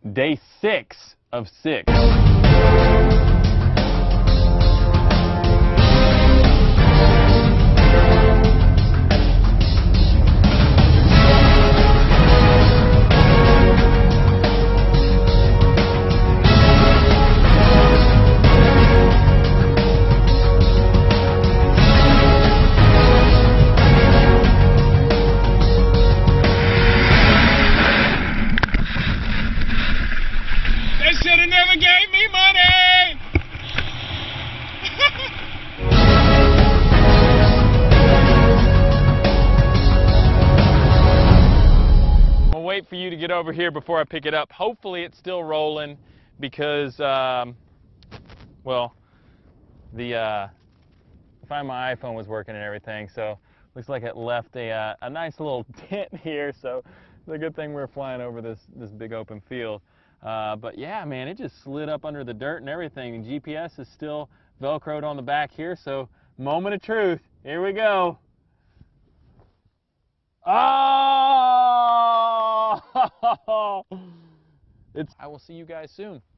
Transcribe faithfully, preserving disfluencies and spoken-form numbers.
Day six of six. They should have never gave me money! I'm gonna wait for you to get over here before I pick it up. Hopefully it's still rolling because, um, well, the uh, find my iPhone was working and everything, so looks like it left a, uh, a nice little dent here, so it's a good thing we're flying over this, this big open field. Uh, but yeah, man, it just slid up under the dirt and everything, and G P S is still Velcroed on the back here, so moment of truth, here we go. Oh! It's, I will see you guys soon.